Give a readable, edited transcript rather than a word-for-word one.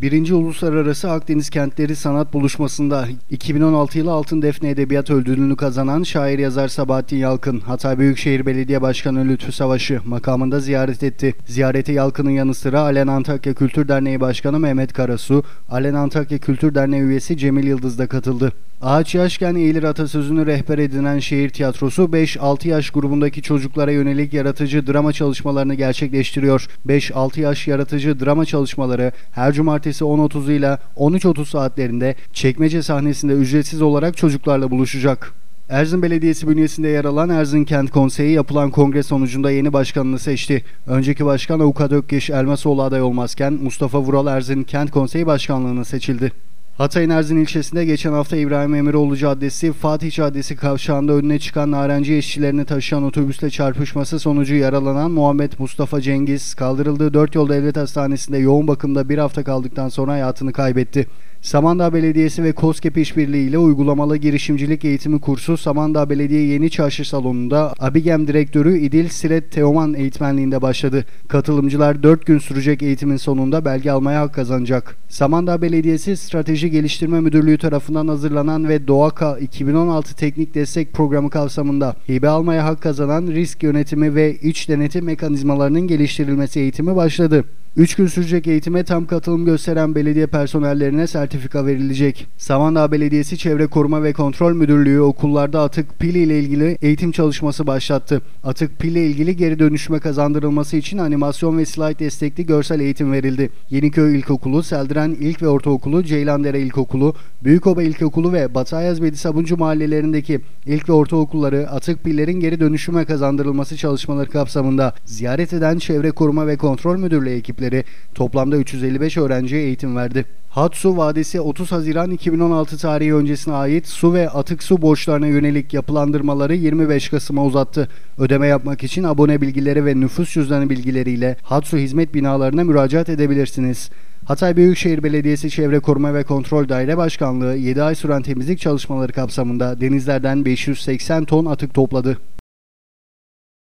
1. Uluslararası Akdeniz Kentleri Sanat Buluşması'nda 2016 yılı Altın Defne Edebiyat Ödülünü kazanan şair yazar Sabahattin Yalkın, Hatay Büyükşehir Belediye Başkanı Lütfü Savaş'ı makamında ziyaret etti. Ziyarete Yalkın'ın yanı sıra Alen Antakya Kültür Derneği Başkanı Mehmet Karasu, Alen Antakya Kültür Derneği üyesi Cemil Yıldız da katıldı. Ağaç yaşken eğilir atasözünü rehber edinen şehir tiyatrosu 5-6 yaş grubundaki çocuklara yönelik yaratıcı drama çalışmalarını gerçekleştiriyor. 5-6 yaş yaratıcı drama çalışmaları her cumartesi 10.30 ile 13.30 saatlerinde Çekmece sahnesinde ücretsiz olarak çocuklarla buluşacak. Erzin Belediyesi bünyesinde yer alan Erzin Kent Konseyi yapılan kongre sonucunda yeni başkanını seçti. Önceki başkan Avukat Ökkeş Elmasoğlu aday olmazken Mustafa Vural Erzin Kent Konseyi Başkanlığı'na seçildi. Hatay'ın Erzin ilçesinde geçen hafta İbrahim Emiroğlu Caddesi, Fatih Caddesi kavşağında önüne çıkan narenci işçilerini taşıyan otobüsle çarpışması sonucu yaralanan Muhammed Mustafa Cengiz, kaldırıldığı 4 Yol Devlet Hastanesi'nde yoğun bakımda bir hafta kaldıktan sonra hayatını kaybetti. Samandağ Belediyesi ve KOSGEB işbirliği ile uygulamalı girişimcilik eğitimi kursu Samandağ Belediye Yeni Çarşı Salonu'nda Abigem Direktörü İdil Siret Teoman eğitmenliğinde başladı. Katılımcılar 4 gün sürecek eğitimin sonunda belge almaya hak kazanacak. Samandağ Belediyesi Strateji Geliştirme Müdürlüğü tarafından hazırlanan ve DOAKA 2016 Teknik Destek Programı kapsamında hibe almaya hak kazanan risk yönetimi ve iç denetim mekanizmalarının geliştirilmesi eğitimi başladı. 3 gün sürecek eğitime tam katılım gösteren belediye personellerine sertifika verilecek. Samandağ Belediyesi Çevre Koruma ve Kontrol Müdürlüğü okullarda atık pil ile ilgili eğitim çalışması başlattı. Atık pil ile ilgili geri dönüşüme kazandırılması için animasyon ve slide destekli görsel eğitim verildi. Yeniköy İlkokulu, Seldiren İlk ve Ortaokulu, Ceylandere İlkokulu, Büyükoba İlkokulu ve Batı Ayazbedi Sabuncu mahallelerindeki ilk ve ortaokulları atık pillerin geri dönüşüme kazandırılması çalışmaları kapsamında ziyaret eden Çevre Koruma ve Kontrol Müdürlüğü ekipleri toplamda 355 öğrenciye eğitim verdi. Hatsu Vadisi 30 Haziran 2016 tarihi öncesine ait su ve atık su borçlarına yönelik yapılandırmaları 25 Kasım'a uzattı. Ödeme yapmak için abone bilgileri ve nüfus cüzdanı bilgileriyle Hatsu hizmet binalarına müracaat edebilirsiniz. Hatay Büyükşehir Belediyesi Çevre Koruma ve Kontrol Daire Başkanlığı 7 ay süren temizlik çalışmaları kapsamında denizlerden 580 ton atık topladı.